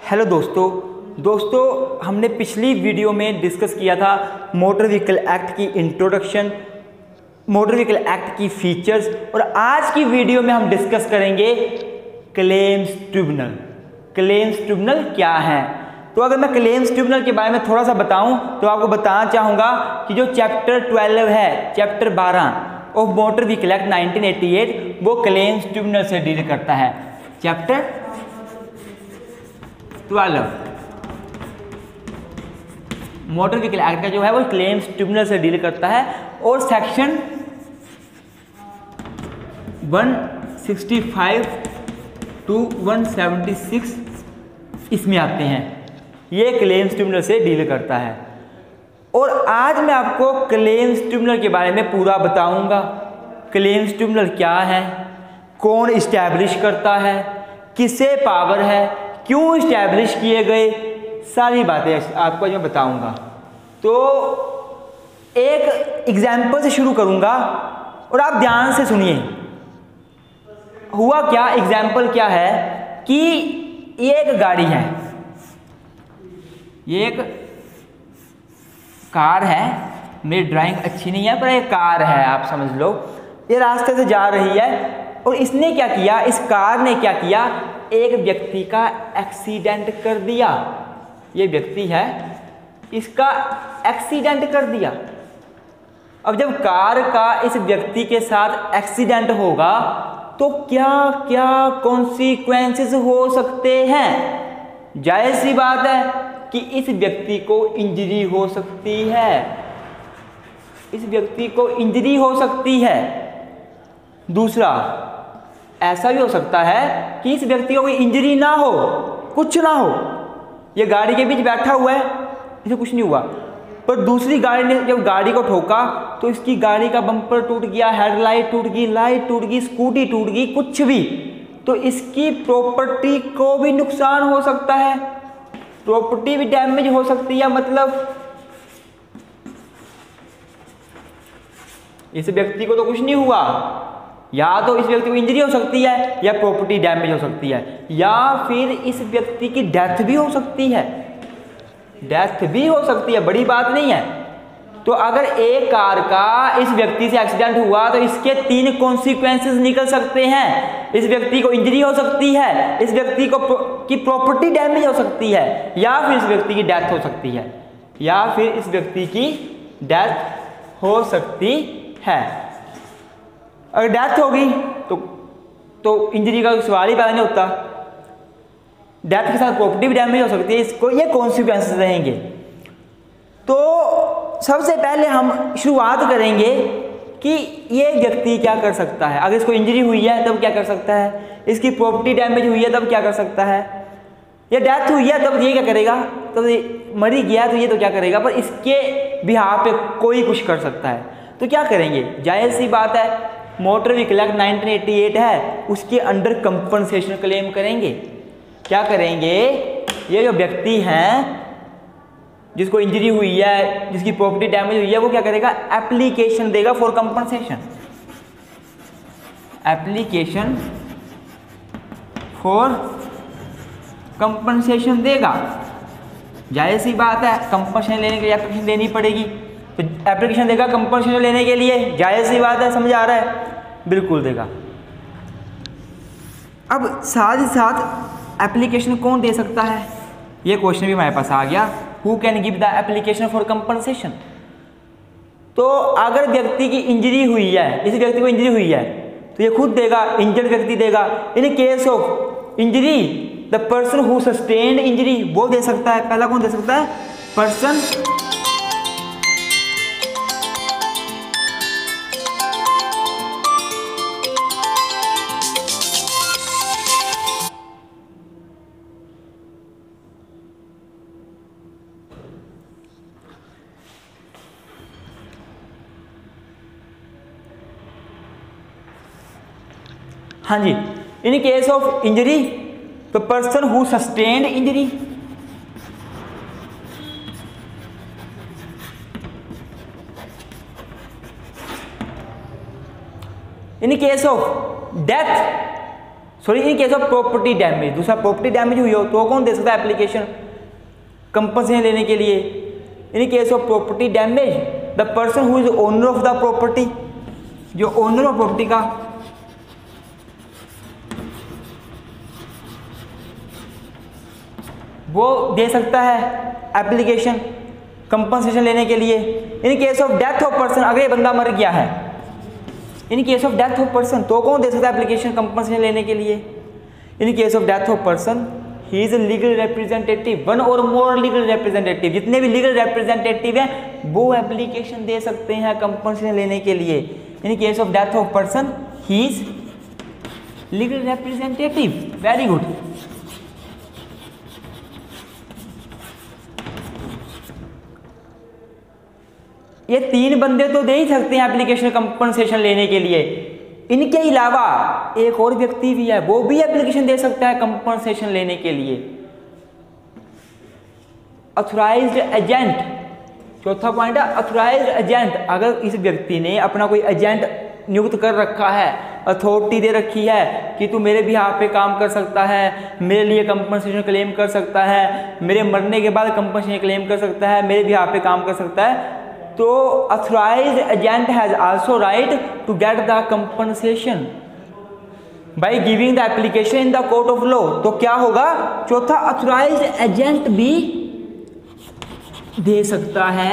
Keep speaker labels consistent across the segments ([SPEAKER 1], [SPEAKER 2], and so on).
[SPEAKER 1] Hello दोस्तों हमने पिछली वीडियो में डिस्कस किया था मोटर व्हीकल एक्ट की इंट्रोडक्शन, मोटर व्हीकल एक्ट की फीचर्स, और आज की वीडियो में हम डिस्कस करेंगे क्लेम्स ट्रिब्यूनल। क्लेम्स ट्रिब्यूनल क्या है? तो अगर मैं क्लेम्स ट्रिब्यूनल के बारे में थोड़ा सा बताऊं तो आपको बताना चाहूँगा कि जो चैप्टर 12 है, chapter 12 of motor vehicle act 1988, वो क्लेम्स ट्रिब्यूनल से डील करता है। चैप्टर 12 मोटर व्हीकल एक्ट का जो है वो क्लेम्स ट्रिब्यूनल से डील करता है, और सेक्शन 165 टू 176 इसमें आते हैं। ये क्लेम्स ट्रिब्यूनल से डील करता है। और आज मैं आपको क्लेम्स ट्रिब्यूनल के बारे में पूरा बताऊंगा। क्लेम्स ट्रिब्यूनल क्या है, कौन इस्टेब्लिश करता है, किसे पावर है, क्यों इस्टेब्लिश किए गए, सारी बातें आपको मैं बताऊंगा। तो एक एग्जाम्पल से शुरू करूंगा और आप ध्यान से सुनिए। हुआ क्या, एग्जाम्पल क्या है कि ये एक गाड़ी है, ये एक कार है। मेरी ड्राइंग अच्छी नहीं है पर एक कार है, आप समझ लो। ये रास्ते से जा रही है और इसने क्या किया, इस कार ने क्या किया, एक व्यक्ति का एक्सीडेंट कर दिया। ये व्यक्ति है, इसका एक्सीडेंट कर दिया। अब जब कार का इस व्यक्ति के साथ एक्सीडेंट होगा तो क्या क्या कॉन्सिक्वेंसेस हो सकते हैं? जाहिर सी बात है कि इस व्यक्ति को इंजरी हो सकती है, इस व्यक्ति को इंजरी हो सकती है। दूसरा, ऐसा भी हो सकता है कि इस व्यक्ति को कोई इंजरी ना हो, कुछ ना हो, ये गाड़ी के बीच बैठा हुआ है, इसे कुछ नहीं हुआ, पर दूसरी गाड़ी ने जब गाड़ी को ठोका तो इसकी गाड़ी का बम्पर टूट गया, हेडलाइट टूट गई, लाइट टूट गई, स्कूटी टूट गई, कुछ भी, तो इसकी प्रॉपर्टी को भी नुकसान हो सकता है, प्रॉपर्टी भी डैमेज हो सकती है। मतलब इस व्यक्ति को तो कुछ नहीं हुआ, या तो इस व्यक्ति को इंजरी हो सकती है या प्रॉपर्टी डैमेज हो सकती है, या फिर इस व्यक्ति की डेथ भी हो सकती है, डेथ भी हो सकती है, बड़ी बात नहीं है। तो अगर एक कार का इस व्यक्ति से एक्सीडेंट हुआ तो इसके 3 कॉन्सिक्वेंसेस निकल सकते हैं। इस व्यक्ति को इंजरी हो सकती है, इस व्यक्ति को की प्रॉपर्टी डैमेज हो सकती है, या फिर इस व्यक्ति की डेथ हो सकती है, या फिर इस व्यक्ति की डेथ हो सकती है। अगर डेथ होगी तो इंजरी का सवाल ही पैदा नहीं होता, डेथ के साथ प्रॉपर्टी भी डैमेज हो सकती है, इसको ये कॉन्सिक्वेंसेस रहेंगे। तो सबसे पहले हम शुरुआत करेंगे कि ये व्यक्ति क्या कर सकता है। अगर इसको इंजरी हुई है तब क्या कर सकता है, इसकी प्रॉपर्टी डैमेज हुई है तब क्या कर सकता है, या डेथ हुई है तब ये क्या करेगा, तब ये मरी गया तो ये तो क्या करेगा, पर इसके बिहाफ पे कोई कुछ कर सकता है। तो क्या करेंगे, जाहिर सी बात है, मोटर व्हीकल एक्ट 1988 है, उसके अंडर कंपनसेशन क्लेम करेंगे। क्या करेंगे, ये जो व्यक्ति हैं जिसको इंजरी हुई है, जिसकी प्रॉपर्टी डैमेज हुई है, वो क्या करेगा, एप्लीकेशन देगा for compensation, application for compensation देगा। जाहिर सी बात है, कंपनसेशन लेने के लिए एप्लीकेशन देनी पड़ेगी, तो एप्लीकेशन देगा कंपनसेशन लेने के लिए, जाहिर सी बात है, समझ आ रहा है, बिल्कुल देगा। अब साथ ही साथ एप्लीकेशन कौन दे सकता है, ये क्वेश्चन भी हमारे पास आ गया, who can give the application for compensation. तो अगर व्यक्ति की इंजरी हुई है, इस व्यक्ति को इंजरी हुई है, तो ये खुद देगा, इंजर्ड व्यक्ति देगा। In case of injury the person who sustained injury, वो दे सकता है। पहला कौन दे सकता है, पर्सन हाँ जी, in case of injury the person who sustained injury, in case of death sorry in case of property damage, दूसरा प्रॉपर्टी डैमेज हुई हो तो कौन दे सकता है एप्लीकेशन कंपनसेशन लेने के लिए? In case of property damage the person who is owner of the property, जो ओनर ऑफ प्रॉपर्टी का वो दे सकता है एप्लीकेशन कंपनसेशन लेने के लिए। In case of death of person, अगर ये बंदा मर गया है, in case of death of person तो कौन दे सकता है एप्लीकेशन कंपनसेशन लेने के लिए? In case of death of person he is legal representative, one or more legal representative, जितने भी लीगल रिप्रेजेंटेटिव हैं वो एप्लीकेशन दे सकते हैं कंपनसेशन लेने के लिए। In case of death of person he is legal representative. Very good. ये तीन बंदे तो दे ही सकते हैं एप्लीकेशन कंपनसेशन लेने के लिए। इनके अलावा एक और व्यक्ति भी है, वो भी एप्लीकेशन दे सकता है कंपनसेशन लेने के लिए। ऑथराइज्ड एजेंट, चौथा पॉइंट है ऑथराइज्ड एजेंट। अगर इस व्यक्ति ने अपना कोई एजेंट नियुक्त कर रखा है, अथॉरिटी दे रखी है कि तू मेरे बिहाफ पे काम कर सकता है, मेरे लिए कंपनसेशन क्लेम कर सकता है, मेरे मरने के बाद कंपनसेशन क्लेम कर सकता है, मेरे बिहाफ पे काम कर सकता है, तो authorized agent has also right to get the compensation by giving the application in the court of law। तो क्या होगा? चौथा authorized agent भी दे सकता है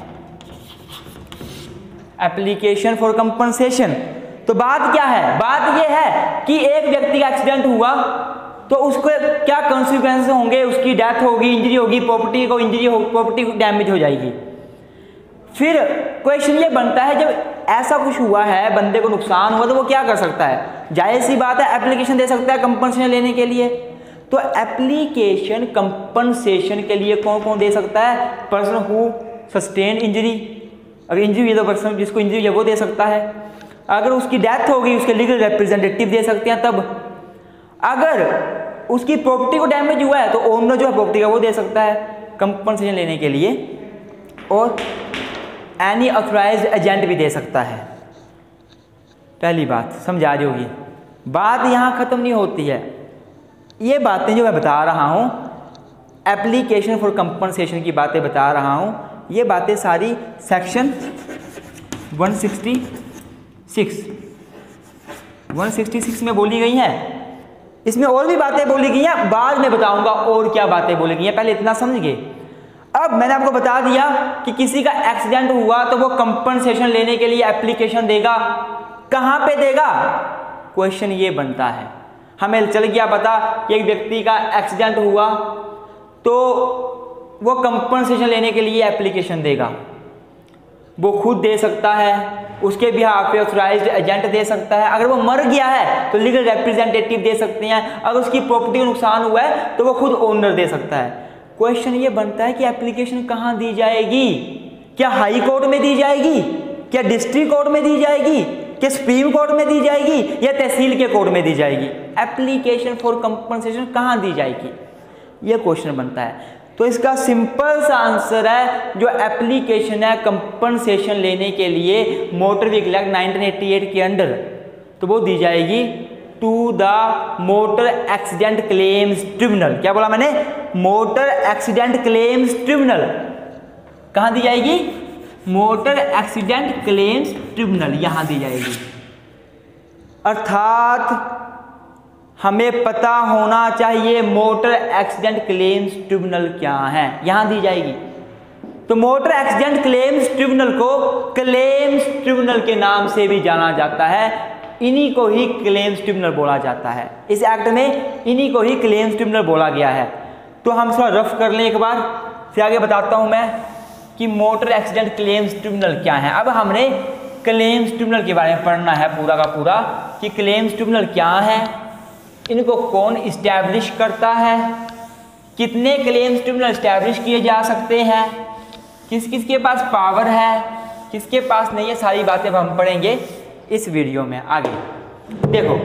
[SPEAKER 1] एप्लीकेशन फॉर कंपनसेशन। तो बात क्या है? बात यह है कि एक व्यक्ति का एक्सीडेंट हुआ तो उसको क्या कॉन्सिक्वेंस होंगे, उसकी डेथ होगी, इंजरी होगी, प्रॉपर्टी को इंजरी हो, प्रॉपर्टी डैमेज हो जाएगी। फिर क्वेश्चन ये बनता है, जब ऐसा कुछ हुआ है, बंदे को नुकसान हुआ, तो वो क्या कर सकता है? जाहिर सी बात है एप्लीकेशन दे सकता है कंपनसेशन लेने के लिए। तो एप्लीकेशन कंपनसेशन के लिए कौन कौन दे सकता है? पर्सन हु सस्टेन इंजरी, अगर इंजरी हुई तो पर्सन जिसको इंजरी है वो दे सकता है। अगर उसकी डेथ होगी उसके लीगल रिप्रेजेंटेटिव दे सकते हैं तब। अगर उसकी प्रॉपर्टी को डैमेज हुआ है तो ओनर जो है प्रॉपर्टी का वो दे सकता है कंपनसेशन लेने के लिए। और एनी ऑथराइज्ड एजेंट भी दे सकता है। पहली बात समझ आ रही होगी। बात यहाँ ख़त्म नहीं होती है। ये बातें जो मैं बता रहा हूँ, एप्लीकेशन फॉर कंपनसेशन की बातें बता रहा हूँ, ये बातें सारी सेक्शन 166 में बोली गई हैं। इसमें और भी बातें बोली गई हैं, बाद में बताऊँगा और क्या बातें बोली गई हैं, पहले इतना समझ गए। अब मैंने आपको बता दिया कि किसी का एक्सीडेंट हुआ तो वो कंपनसेशन लेने के लिए एप्लीकेशन देगा। कहाँ पे देगा? क्वेश्चन ये बनता है, हमें चल गया पता कि एक व्यक्ति का एक्सीडेंट हुआ तो वो कंपनसेशन लेने के लिए एप्लीकेशन देगा। वो खुद दे सकता है, उसके बिहाफ पे ऑथराइज्ड एजेंट दे सकता है। अगर वो मर गया है तो लीगल रिप्रेजेंटेटिव दे सकते हैं। अगर उसकी प्रॉपर्टी को नुकसान हुआ है तो वो खुद ओनर दे सकता है। क्वेश्चन ये बनता है कि एप्लीकेशन कहाँ दी जाएगी? क्या हाई कोर्ट में दी जाएगी, क्या डिस्ट्रिक्ट कोर्ट में दी जाएगी, क्या सुप्रीम कोर्ट में दी जाएगी, या तहसील के कोर्ट में दी जाएगी? एप्लीकेशन फॉर कंपनसेशन कहाँ दी जाएगी, ये क्वेश्चन बनता है। तो इसका सिंपल सा आंसर है, जो एप्लीकेशन है कंपनसेशन लेने के लिए मोटर व्हीकल एक्ट 1988 के अंडर, तो वो दी जाएगी to the motor accident claims tribunal. क्या बोला मैंने? Motor accident claims tribunal. कहाँ दी जाएगी? मोटर एक्सीडेंट क्लेम्स ट्रिब्यूनल, यहां दी जाएगी। अर्थात हमें पता होना चाहिए मोटर एक्सीडेंट क्लेम्स ट्रिब्यूनल क्या है, यहां दी जाएगी। तो मोटर एक्सीडेंट क्लेम्स ट्रिब्यूनल को क्लेम्स ट्रिब्यूनल के नाम से भी जाना जाता है। इन्हीं को ही क्लेम्स ट्रिब्यूनल बोला जाता है। इस एक्ट में इन्हीं को ही क्लेम्स ट्रिब्यूनल बोला गया है। तो हम थोड़ा रफ कर लें एक बार, फिर आगे बताता हूं मैं कि मोटर एक्सीडेंट क्लेम्स ट्रिब्यूनल क्या है। अब हमने क्लेम्स ट्रिब्यूनल के बारे में पढ़ना है पूरा का पूरा, कि क्लेम्स ट्रिब्यूनल क्या है, इनको कौन इस्टेब्लिश करता है, कितने क्लेम्स ट्रिब्यूनल इस्टेब्लिश किए जा सकते हैं, किस किस के पास पावर है, किसके पास नहीं है, सारी बातें हम पढ़ेंगे इस वीडियो में। आगे देखो,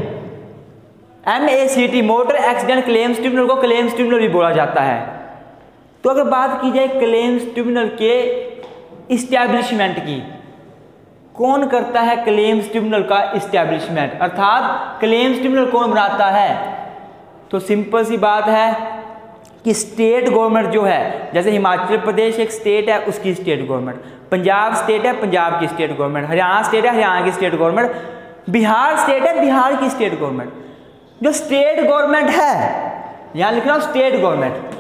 [SPEAKER 1] MACT motor accident claims tribunal को क्लेम्स ट्रिब्यूनल भी बोला जाता है। तो अगर बात की जाए क्लेम्स ट्रिब्यूनल के इस्टेब्लिशमेंट की, कौन करता है क्लेम्स ट्रिब्यूनल का इस्टेब्लिशमेंट, अर्थात क्लेम्स ट्रिब्यूनल कौन बनाता है? तो सिंपल सी बात है कि स्टेट गवर्नमेंट जो है, जैसे हिमाचल प्रदेश एक स्टेट है, उसकी स्टेट गवर्नमेंट, पंजाब स्टेट है, पंजाब की स्टेट गवर्नमेंट, हरियाणा स्टेट है, हरियाणा की स्टेट गवर्नमेंट, बिहार स्टेट है, बिहार की स्टेट गवर्नमेंट। जो स्टेट गवर्नमेंट है, यहां लिख रहा हूं स्टेट गवर्नमेंट,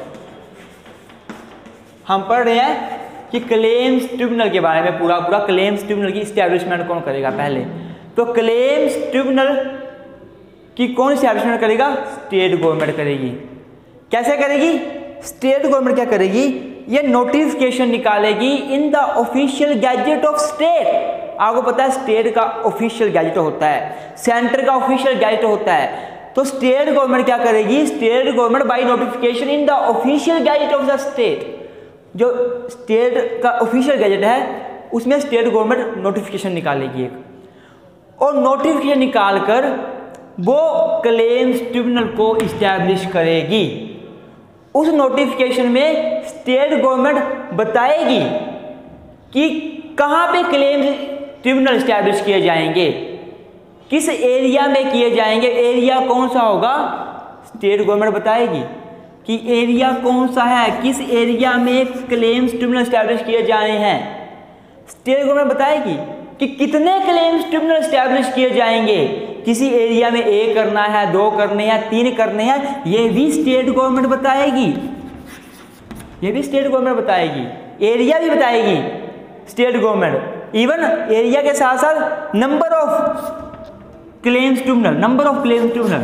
[SPEAKER 1] हम पढ़ रहे हैं कि क्लेम्स ट्रिब्यूनल के बारे में, पूरा पूरा क्लेम्स ट्रिब्यूनल की इस्टेब्लिशमेंट कौन करेगा पहले। तो क्लेम्स ट्रिब्यूनल की कौन इस्टेब्लिशमेंट करेगा? स्टेट गवर्नमेंट करेगी। कैसे करेगी? स्टेट गवर्नमेंट क्या करेगी? ये नोटिफिकेशन निकालेगी in the official gazette of state. आपको पता है स्टेट का ऑफिशियल गैजेट होता है, सेंटर का ऑफिशियल गैजेट होता है। तो स्टेट गवर्नमेंट क्या करेगी? State government by notification in the official gazette of the state, जो स्टेट का ऑफिशियल गैजेट है उसमें स्टेट गवर्नमेंट नोटिफिकेशन निकालेगी एक, और नोटिफिकेशन निकालकर वो क्लेम्स ट्रिब्यूनल को इस्टेब्लिश करेगी। उस नोटिफिकेशन में स्टेट गवर्नमेंट बताएगी कि कहाँ पे क्लेम्स ट्रिब्यूनल इस्टेब्लिश किए जाएंगे, किस एरिया में किए जाएंगे, एरिया कौन सा होगा, स्टेट गवर्नमेंट बताएगी कि एरिया कौन सा है, किस एरिया में क्लेम्स ट्रिब्यूनल इस्टेब्लिश किए जाने हैं। स्टेट गवर्नमेंट बताएगी कि कितने क्लेम्स ट्रिब्यूनल इस्टेब्लिश किए जाएंगे, किसी एरिया में 1 करना है, 2 करने हैं, 3 करने हैं, ये भी स्टेट गवर्नमेंट बताएगी, ये भी स्टेट गवर्नमेंट बताएगी। एरिया भी बताएगी स्टेट गवर्नमेंट, इवन एरिया के साथ साथ number of claims tribunal, number of claims tribunal,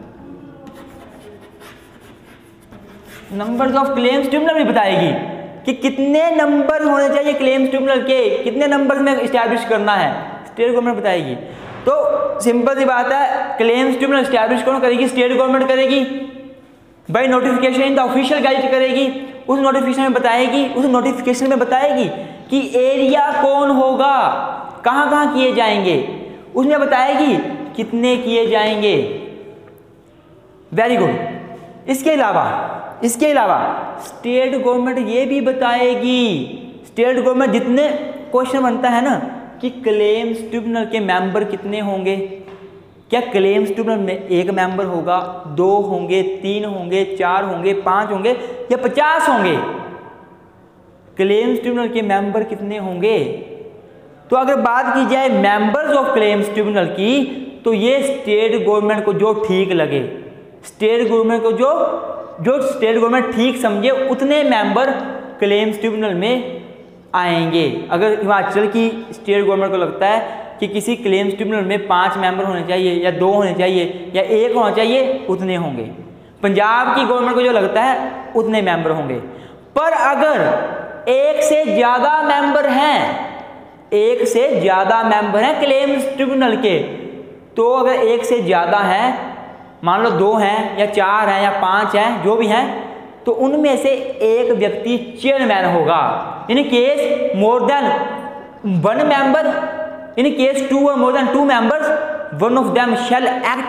[SPEAKER 1] numbers of claims tribunal भी बताएगी कि कितने नंबर होने चाहिए क्लेम्स ट्रिब्यूनल के, कितने नंबर में इस्टेब्लिश करना है, स्टेट गवर्नमेंट बताएगी। तो सिंपल सी बात है, क्लेम्स ट्रिब्यूनल इस्टेब्लिश कौन करेगी? स्टेट गवर्नमेंट करेगी, by notification in the official gazette करेगी। उस नोटिफिकेशन में बताएगी कि एरिया कौन होगा, कहाँ कहाँ किए जाएंगे, उसमें बताएगी कितने किए जाएंगे। Very good. इसके अलावा स्टेट गवर्नमेंट ये भी बताएगी, स्टेट गवर्नमेंट जितने क्वेश्चन बनता है ना कि क्लेम्स ट्रिब्यूनल के मेंबर कितने होंगे, क्या क्लेम्स ट्रिब्यूनल में 1 मेंबर होगा, 2 होंगे, 3 होंगे, 4 होंगे, 5 होंगे या 50 होंगे, क्लेम्स ट्रिब्यूनल के मेंबर कितने होंगे। तो अगर बात की जाए मेंबर्स ऑफ क्लेम्स ट्रिब्यूनल की, तो ये स्टेट गवर्नमेंट को जो ठीक लगे, स्टेट गवर्नमेंट को जो स्टेट गवर्नमेंट ठीक समझे उतने मेंबर क्लेम्स ट्रिब्यूनल में आएंगे। अगर हिमाचल की स्टेट गवर्नमेंट को लगता है कि किसी क्लेम्स ट्रिब्यूनल में 5 मेंबर होने चाहिए या 2 होने चाहिए या 1 होना चाहिए, उतने होंगे। पंजाब की गवर्नमेंट को जो लगता है उतने मेंबर होंगे। पर अगर 1 से ज़्यादा मेंबर हैं, 1 से ज़्यादा मेंबर हैं क्लेम्स ट्रिब्यूनल के, तो अगर 1 से ज़्यादा हैं, मान लो 2 हैं या 4 हैं या 5 हैं, जो भी हैं, तो उनमें से एक व्यक्ति चेयरमैन होगा। In case more than 1 member, in case 2 or more than 2 members, one of them shall act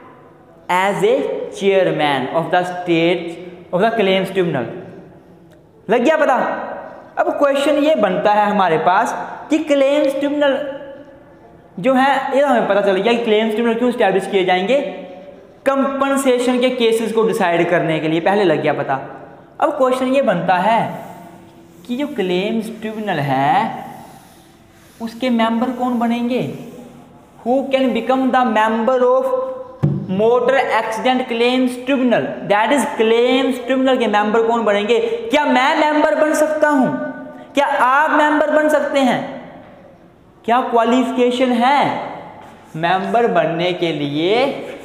[SPEAKER 1] as a chairman of the state of the claims tribunal। लग गया पता? अब क्वेश्चन ये बनता है हमारे पास कि क्लेम्स ट्रिब्यूनल जो है, ये हमें पता चल गया कि क्लेम्स ट्रिब्यूनल क्यों स्टैब्लिश किए जाएंगे, कंपनसेशन के केसेस को डिसाइड करने के लिए, पहले लग गया पता। अब क्वेश्चन ये बनता है कि जो क्लेम्स ट्रिब्यूनल है उसके मेंबर कौन बनेंगे, who can become the member of motor accident claims tribunal, that is claims tribunal के मेंबर कौन बनेंगे। क्या मैं मेंबर बन सकता हूं, क्या आप मेंबर बन सकते हैं, क्या क्वालिफिकेशन है मेंबर बनने के लिए?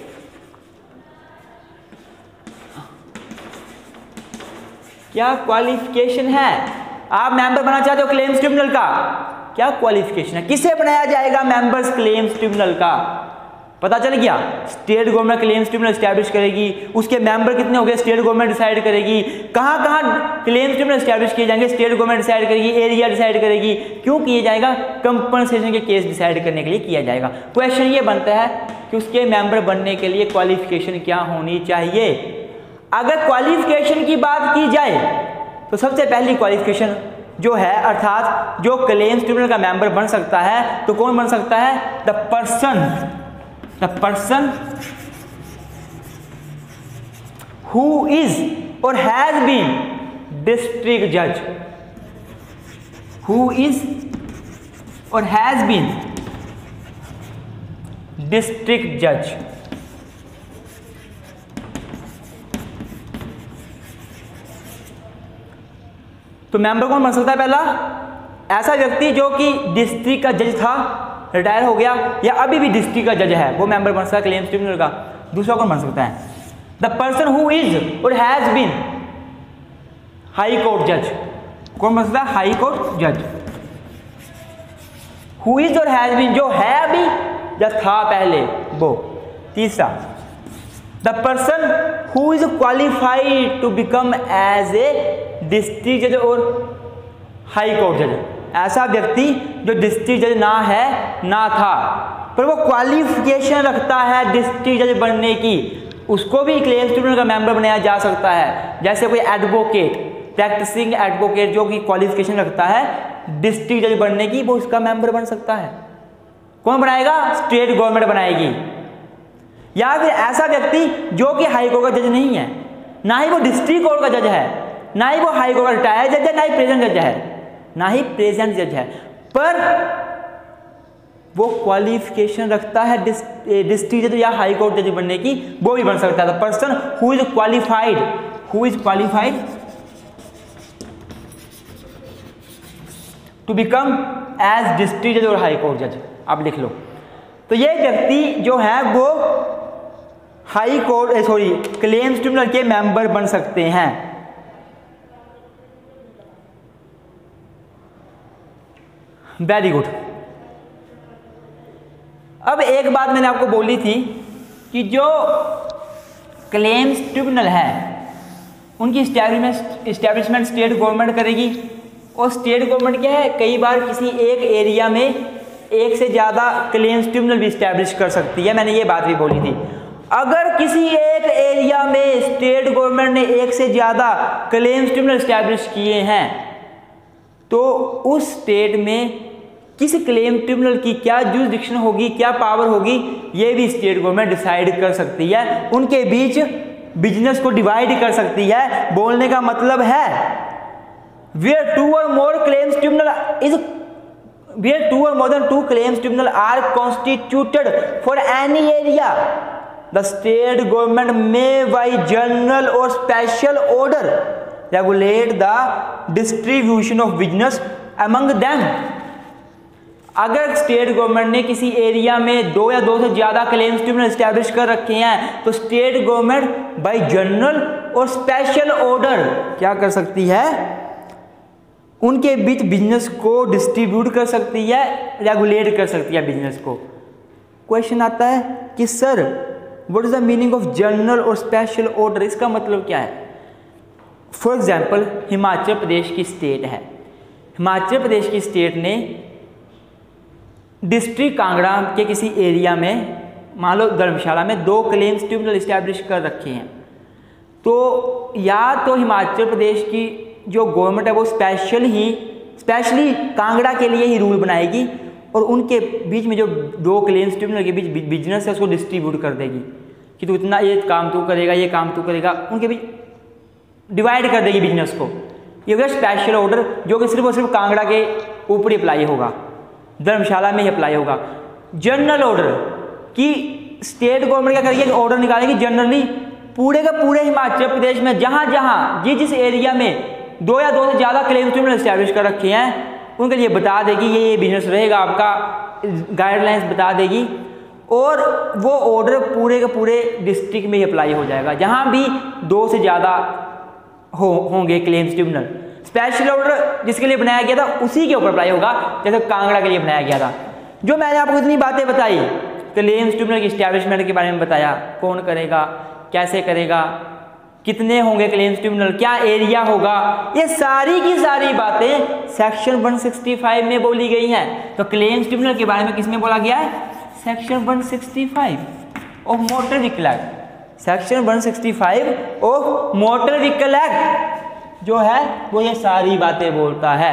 [SPEAKER 1] क्या क्वालिफिकेशन है? आप मेंबर बनना चाहते हो क्लेम्स ट्रिब्यूनल का, क्या क्वालिफिकेशन है, किसे बनाया जाएगा मेंबर्स क्लेम्स ट्रिब्यूनल का? पता चल गया। State government claims tribunal establish करेगी, उसके मेंबर कितने हो गए स्टेट गवर्नमेंट डिसाइड करेगी, कहाँ कहाँ क्लेम्स ट्रिब्यूनल स्टैब्लिश किए जाएंगे स्टेट गवर्नमेंट डिसाइड करेगी, एरिया डिसाइड करेगी। क्यों किया जाएगा? कंपनसेशन के केस डिसाइड करने के लिए किया जाएगा। क्वेश्चन ये बनता है कि उसके मेंबर बनने के लिए क्वालिफिकेशन क्या होनी चाहिए। अगर क्वालिफिकेशन की बात की जाए तो सबसे पहली क्वालिफिकेशन जो है, अर्थात जो क्लेम्स ट्रिब्यूनल का मेंबर बन सकता है, तो कौन बन सकता है? The person who is or has been district जज, who is or has been district जज। तो मेंबर कौन बन सकता है? पहला, ऐसा व्यक्ति जो कि डिस्ट्रिक्ट का जज था, रिटायर हो गया, या अभी भी डिस्ट्रिक्ट का जज है, वो मेंबर बन सकता है क्लेम्स ट्रिब्यूनल का। दूसरा कौन बन सकता है? The person who is or has been high court जज। कौन बन सकता है? हाई कोर्ट जज। Who is or has been, जो है अभी या था पहले, वो। तीसरा, the person who is qualified to become as a district जज और हाई कोर्ट जज। ऐसा व्यक्ति जो डिस्ट्रिक्ट जज ना है ना था, पर वो क्वालिफिकेशन रखता है डिस्ट्रिक्ट जज बनने की, उसको भी क्लेम्स ट्रिब्यूनल का मेंबर बनाया जा सकता है। जैसे कोई एडवोकेट, प्रैक्टिसिंग एडवोकेट जो कि क्वालिफिकेशन रखता है डिस्ट्रिक्ट जज बनने की, वो उसका मेंबर बन सकता है। कौन बनाएगा? स्टेट गवर्नमेंट बनाएगी। या फिर ऐसा व्यक्ति जो कि हाई कोर्ट का जज नहीं है, ना ही वो डिस्ट्रिक्ट कोर्ट का जज है, ना ही वो हाई कोर्ट का रिटायर्ड जज है, ना ही प्रेजेंट जज है, ना ही प्रेजेंट जज है, पर वो क्वालिफिकेशन रखता है डिस्ट्रिक्ट जज या हाई कोर्ट जज बनने की, वो भी बन सकता है। The person who is qualified to become as district जज और हाई कोर्ट जज। आप लिख लो। तो ये व्यक्ति जो है वो हाई कोर्ट क्लेम्स ट्रिब्यूनल के मेंबर बन सकते हैं। Very good. अब एक बात मैंने आपको बोली थी कि जो क्लेम्स ट्रिब्यूनल है उनकी इस्टेब्लिशमेंट स्टेट गवर्नमेंट करेगी। और स्टेट गवर्नमेंट क्या है, कई बार किसी एक एरिया में एक से ज़्यादा क्लेम्स ट्रिब्यूनल भी इस्टेब्लिश कर सकती है। मैंने ये बात भी बोली थी। अगर किसी एक एरिया में स्टेट गवर्नमेंट ने एक से ज़्यादा क्लेम्स ट्रिब्यूनल इस्टेब्लिश किए हैं, तो उस स्टेट में किस क्लेम ट्रिब्यूनल की क्या जुरिसडिक्शन होगी, क्या पावर होगी, ये भी स्टेट गवर्नमेंट डिसाइड कर सकती है। उनके बीच बिजनेस को डिवाइड कर सकती है। बोलने का मतलब है where two or more than two claims tribunal are constituted for any area, the state government may by general or special order regulate the distribution of business among them। अगर state government ने किसी area में दो या दो से ज़्यादा claims tribunal establish कर रखे हैं, तो state government by general or special order क्या कर सकती है? उनके बीच बिजनेस को डिस्ट्रीब्यूट कर सकती है, रेगुलेट कर सकती है बिजनेस को। क्वेश्चन आता है कि sir what is the meaning of general or special order, इसका मतलब क्या है? फॉर एग्जांपल हिमाचल प्रदेश की स्टेट है। हिमाचल प्रदेश की स्टेट ने डिस्ट्रिक्ट कांगड़ा के किसी एरिया में, मान लो धर्मशाला में, 2 क्लेम्स ट्रिब्यूनल इस्टेब्लिश कर रखे हैं। तो या तो हिमाचल प्रदेश की जो गवर्नमेंट है वो स्पेशली कांगड़ा के लिए ही रूल बनाएगी और उनके बीच में जो 2 क्लेम्स ट्रिब्यूनल के बीच बिजनेस है उसको डिस्ट्रीब्यूट कर देगी कि तू इतना ये काम तू करेगा, ये काम तू करेगा, उनके बीच डिवाइड कर देगी बिजनेस को। ये होगा स्पेशल ऑर्डर, जो कि सिर्फ और सिर्फ कांगड़ा के ऊपर ही अप्लाई होगा, धर्मशाला में ही अप्लाई होगा। जनरल ऑर्डर कि स्टेट गवर्नमेंट क्या करेगी, ऑर्डर निकालेगी जनरली पूरे का पूरे हिमाचल प्रदेश में जहाँ जहाँ जिस एरिया में 2 या 2 से ज़्यादा क्लेम्स ट्रिब्यूनल एस्टैब्लिश कर रखे हैं उनके लिए बता देगी ये बिजनेस रहेगा, आपका गाइडलाइंस बता देगी और वो ऑर्डर पूरे के पूरे डिस्ट्रिक्ट में ही अप्लाई हो जाएगा जहाँ भी 2 से ज़्यादा होंगे क्लेम्स ट्रिब्यूनल। स्पेशल ऑर्डर जिसके लिए बनाया गया था उसी के ऊपर अप्लाई होगा, जैसे कांगड़ा के लिए बनाया गया था। जो मैंने आपको इतनी बातें बताई, क्लेम्स ट्रिब्यूनल की एस्टैब्लिशमेंट के बारे में बताया, कौन करेगा, कैसे करेगा, कितने होंगे क्लेम्स ट्रिब्यूनल, क्या एरिया होगा, ये सारी की सारी बातें सेक्शन 165 में बोली गई हैं। तो क्लेम्स ट्रिब्यूनल के बारे में किसमें बोला गया है? Section 165 of motor vehicle act. Section 165 of motor vehicle act जो है वो ये सारी बातें बोलता है।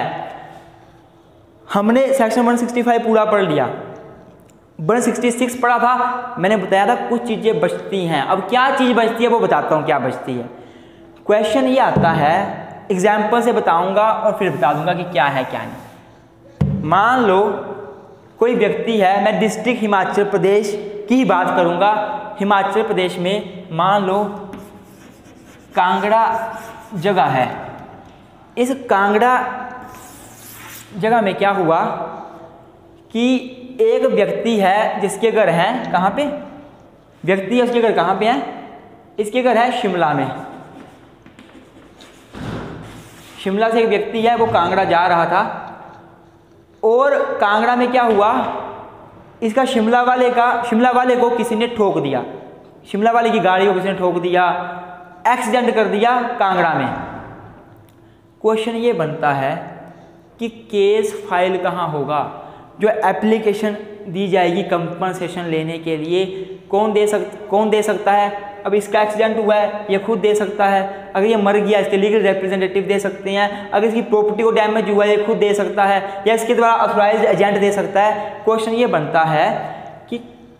[SPEAKER 1] हमने सेक्शन 165 पूरा पढ़ लिया, 166 पढ़ा था, मैंने बताया था कुछ चीज़ें बचती हैं। अब क्या चीज़ बचती है वो बताता हूँ क्या बचती है। क्वेश्चन ये आता है, एग्जाम्पल से बताऊँगा और फिर बता दूँगा कि क्या है क्या नहीं। मान लो कोई व्यक्ति है, मैं डिस्ट्रिक्ट हिमाचल प्रदेश की ही बात करूँगा। हिमाचल प्रदेश में मान लो कांगड़ा जगह है। इस कांगड़ा जगह में क्या हुआ कि एक व्यक्ति है जिसके घर हैं कहाँ पे, व्यक्ति है उसके घर कहाँ पे है, इसके घर है शिमला में। शिमला से एक व्यक्ति है वो कांगड़ा जा रहा था और कांगड़ा में क्या हुआ, इसका शिमला वाले को किसी ने ठोक दिया, शिमला वाले की गाड़ी को किसी ने ठोक दिया, एक्सीडेंट कर दिया कांगड़ा में। क्वेश्चन ये बनता है कि केस फाइल कहाँ होगा, जो एप्लीकेशन दी जाएगी कंपनसेशन लेने के लिए कौन दे सकता है। अब इसका एक्सीडेंट हुआ है ये खुद दे सकता है, अगर ये मर गया इसके लीगल रिप्रेजेंटेटिव दे सकते हैं, अगर इसकी प्रॉपर्टी को डैमेज हुआ है ये खुद दे सकता है या इसके द्वारा ऑथराइज्ड एजेंट दे सकता है। क्वेश्चन ये बनता है कि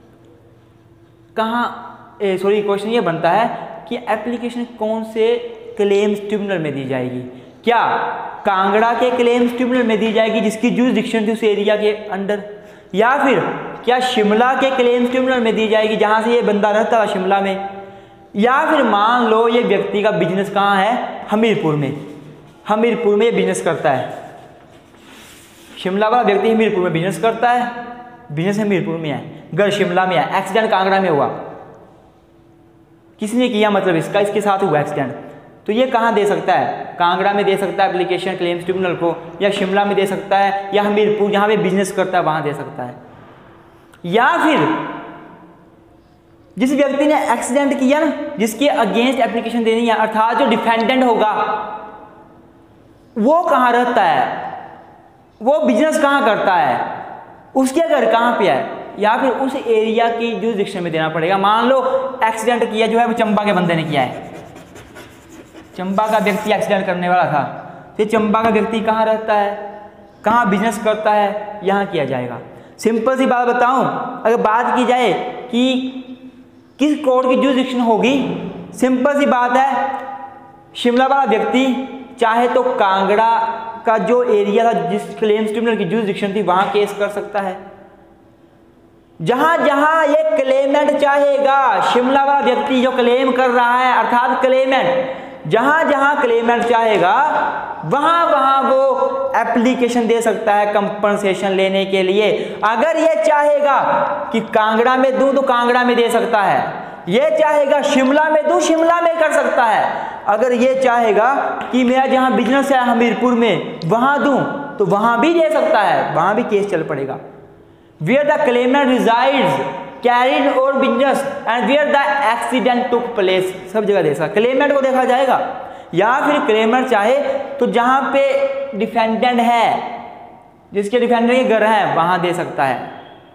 [SPEAKER 1] क्वेश्चन ये बनता है कि एप्लीकेशन कौन से क्लेम्स ट्रिब्यूनल में दी जाएगी। क्या कांगड़ा के क्लेम्स ट्रिब्यूनल में दी जाएगी जिसकी जुरिसडिक्शन थी उस एरिया के अंडर, या फिर क्या शिमला के क्लेम्स ट्रिब्यूनल में दी जाएगी जहां से ये बंदा रहता था शिमला में, या फिर मान लो ये व्यक्ति का बिजनेस कहाँ है, हमीरपुर में ये बिजनेस करता है। शिमला वाला व्यक्ति हमीरपुर में बिजनेस करता है, बिजनेस हमीरपुर में है, घर शिमला में है, एक्सीडेंट कांगड़ा में हुआ, किसने किया मतलब इसके साथ हुआ एक्सीडेंट, तो ये कहाँ दे सकता है, कांगड़ा में दे सकता है एप्लीकेशन क्लेम्स ट्रिब्यूनल को, या शिमला में दे सकता है, या हमीरपुर जहाँ पे बिजनेस करता है वहाँ दे सकता है। या फिर जिस व्यक्ति ने एक्सीडेंट किया ना, जिसके अगेंस्ट एप्लीकेशन देनी है, अर्थात जो डिफेंडेंट होगा वो कहाँ रहता है, वो बिजनेस कहाँ करता है, उसके घर कहाँ पे है, या फिर उस एरिया की जुरिसडिक्शन में देना पड़ेगा। मान लो एक्सीडेंट किया जो है वो चंबा के बंदे ने किया है, चंबा का व्यक्ति एक्सीडेंट करने वाला था, तो चंबा का व्यक्ति कहाँ रहता है, कहाँ बिजनेस करता है, यहाँ किया जाएगा। सिंपल सी बात बताऊं, अगर बात की जाए कि किस कोर्ट की जुरिसडिक्शन होगी, सिंपल सी बात है, शिमला वाला व्यक्ति चाहे तो कांगड़ा का जो एरिया था जिस क्लेम्स ट्रिब्यूनल की जुरिसडिक्शन थी वहां केस कर सकता है। जहां जहां ये क्लेमेंट चाहेगा, शिमला वाला व्यक्ति जो क्लेम कर रहा है अर्थात क्लेमेंट, जहां जहां क्लेमेंट चाहेगा वहां वहां वो एप्लीकेशन दे सकता है कंपनसेशन लेने के लिए। अगर ये चाहेगा कि कांगड़ा में दूं तो कांगड़ा में दे सकता है, ये चाहेगा शिमला में दूं शिमला में कर सकता है, अगर ये चाहेगा कि मेरा जहां बिजनेस है हमीरपुर में वहां दूं तो वहां भी दे सकता है, वहां भी केस चल पड़ेगा। Where the claimant resides carried or business and where the accident took place, सब जगह देखा क्लेमेंट को देखा जाएगा, या फिर क्लेमेंट चाहे तो जहां पे डिफेंडेंट है, जिसके डिफेंडेंट के घर है वहां दे सकता है,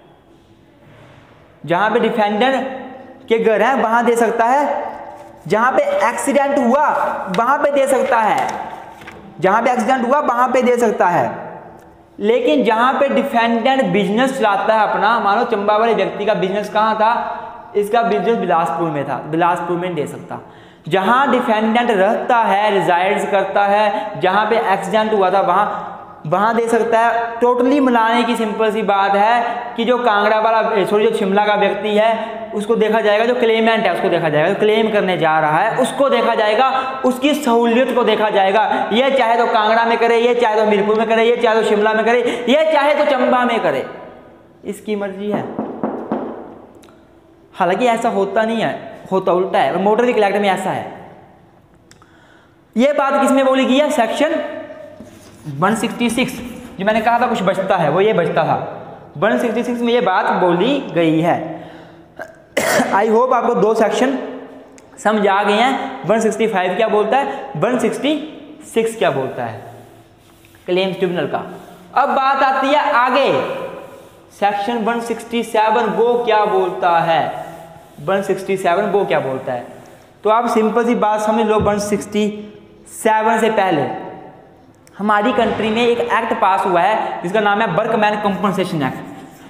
[SPEAKER 1] जहां पे डिफेंडेंट के घर है वहां दे सकता है, जहां पे एक्सीडेंट हुआ वहां पे दे सकता है, जहां पे एक्सीडेंट हुआ वहां पे दे सकता है। लेकिन जहां पे डिफेंडेंट बिजनेस चलाता है अपना, मानो चंबा वाले व्यक्ति का बिजनेस कहाँ था, इसका बिजनेस बिलासपुर में था, बिलासपुर में नहीं दे सकता। जहां डिफेंडेंट रहता है, रिजाइड्स करता है, जहां पे एक्सीडेंट हुआ था वहां दे सकता है। टोटली मिलाने की सिंपल सी बात है कि जो कांगड़ा वाला जो शिमला का व्यक्ति है उसको देखा जाएगा, जो क्लेमेंट है उसको देखा जाएगा, जो क्लेम करने जा रहा है उसको देखा जाएगा, उसकी सहूलियत को देखा जाएगा। ये चाहे तो कांगड़ा में करे, ये चाहे तो हमीरपुर में करे, ये चाहे तो शिमला में करे, ये चाहे तो चंबा में करे, इसकी मर्जी है। हालांकि ऐसा होता नहीं है, होता उल्टा है, मोटर व्हीकल एक्ट में ऐसा है। ये बात किसमें बोली गई है, सेक्शन 166, जो मैंने कहा था कुछ बचता है, वो ये बचता था, 166 में ये बात बोली गई है। आई होप आपको दो सेक्शन समझ आ गए हैं, 165 क्या बोलता है, 166 क्या बोलता है क्लेम्स ट्रिब्यूनल का। अब बात आती है आगे, सेक्शन 167 वो क्या बोलता है, 167 वो क्या बोलता है। तो आप सिंपल सी बात समझ लो, 167 1967 से पहले हमारी कंट्री में एक एक्ट पास हुआ है जिसका नाम है वर्कमैन कंपनसेशन एक्ट।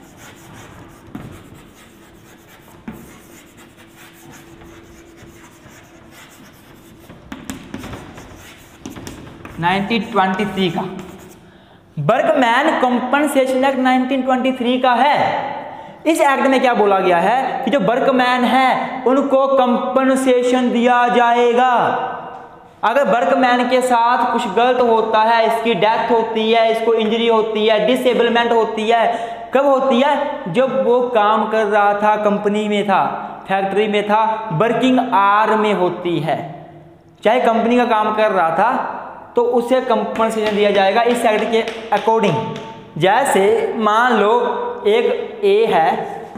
[SPEAKER 1] (1923) का वर्कमैन कंपनसेशन एक्ट 1923 का है। इस एक्ट में क्या बोला गया है कि जो वर्कमैन है उनको कंपनसेशन दिया जाएगा। अगर वर्कमैन के साथ कुछ गलत होता है, इसकी डेथ होती है, इसको इंजरी होती है, डिसेबलमेंट होती है, कब होती है? जब वो काम कर रहा था, कंपनी में था, फैक्ट्री में था, वर्किंग आवर में होती है, चाहे कंपनी का काम कर रहा था तो उसे कंपनसेशन दिया जाएगा इस एक्ट के अकॉर्डिंग। जैसे मान लो एक ए है,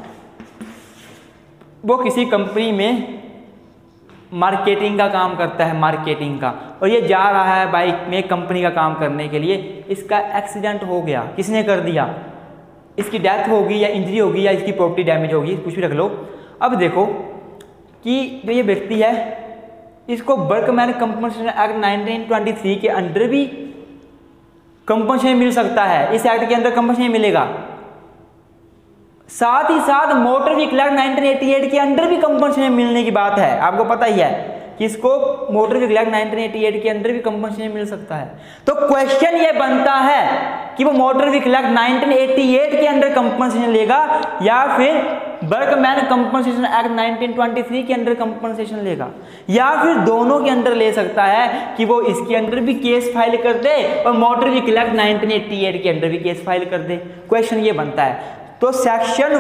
[SPEAKER 1] वो किसी कंपनी में मार्केटिंग का काम करता है, मार्केटिंग का, और ये जा रहा है बाइक में कंपनी का काम करने के लिए। इसका एक्सीडेंट हो गया, किसने कर दिया? इसकी डेथ होगी या इंजरी होगी या इसकी प्रॉपर्टी डैमेज होगी, कुछ भी रख लो। अब देखो कि जो ये व्यक्ति है इसको वर्कमैन कंपनसेशन एक्ट 1923 के अंडर भी कंपनसेशन मिल सकता है, इस एक्ट के अंदर कंपनसेशन मिलेगा। साथ ही साथ मोटर व्हीकल एक्ट 1988 के अंडर भी कंपनसेशन मिलने की बात है। आपको पता ही है कि इसको मोटर व्हीकल एक्ट 1988 के अंदर भी कंपनसेशन मिल सकता है। तो क्वेश्चन ये बनता है कि वो मोटर व्हीकल एक्ट 1988 के अंडर कंपनसेशन लेगा या फिर वर्कमैन कंपनसेशन एक्ट 1923 के अंडर कंपनसेशन लेगा, या फिर दोनों के अंडर ले सकता है कि वो इसके अंडर भी केस फाइल कर दे और मोटर व्हीकल एक्ट 1988 के अंडर भी केस फाइल कर दे। क्वेश्चन ये बनता है। तो सेक्शन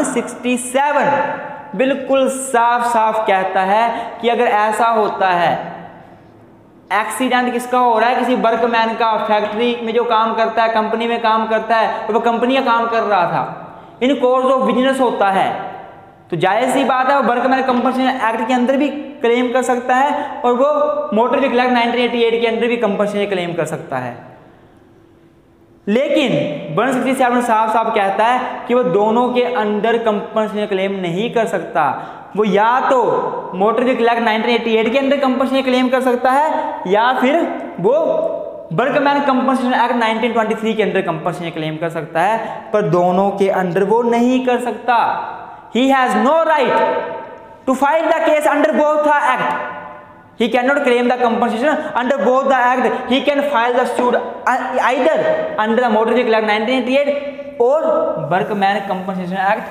[SPEAKER 1] 167 बिल्कुल साफ साफ कहता है कि अगर ऐसा होता है, एक्सीडेंट किसका हो रहा है? किसी वर्कमैन का, फैक्ट्री में जो काम करता है, कंपनी में काम करता है, तो वो कंपनी का काम कर रहा था, इन कोर्स ऑफ बिजनेस होता है, तो जायज़ सी बात है वो वर्कमैन कंपनसेशन एक्ट के अंदर भी क्लेम कर सकता है और वो मोटर व्हीकल एक्ट 1988 के अंदर भी कंपनसेशन क्लेम कर सकता है। लेकिन 167 साफ साफ कहता है कि वो दोनों के अंदर कंपनसेशन क्लेम नहीं कर सकता। वो या तो मोटर व्हीकल एक्ट 1988 के अंदर कंपनसेशन क्लेम कर सकता है या फिर वो वर्कमैन कंपनसेशन एक्ट 1923 के अंदर कंपनसेशन क्लेम कर सकता है, पर दोनों के अंदर वो नहीं कर सकता। He has no right to file the case under both the act. He cannot claim the compensation under both the act. He can file the suit either under the Motor Vehicle Act 1988 or Workman Compensation Act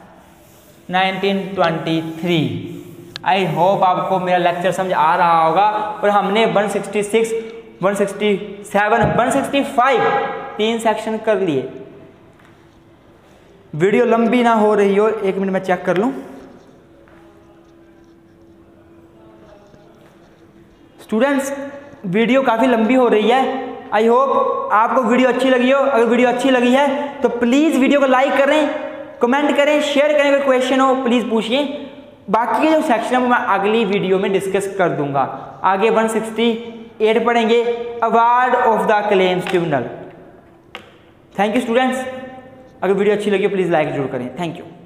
[SPEAKER 1] 1923. I hope आपको मेरा lecture समझ आ रहा होगा। और हमने 166, 167, 165 तीन section कर लिए। वीडियो लंबी ना हो रही हो, एक मिनट में चेक कर लूँ। स्टूडेंट्स, वीडियो काफ़ी लंबी हो रही है। आई होप आपको वीडियो अच्छी लगी हो। अगर वीडियो अच्छी लगी है तो प्लीज़ वीडियो को लाइक करें, कमेंट करें, शेयर करें। कोई क्वेश्चन हो प्लीज़ पूछिए। बाकी के जो सेक्शन है वो मैं अगली वीडियो में डिस्कस कर दूंगा। आगे 168 पढ़ेंगे, award of the claims tribunal. Thank you students. अगर वीडियो अच्छी लगी हो प्लीज़ लाइक जरूर करें। Thank you.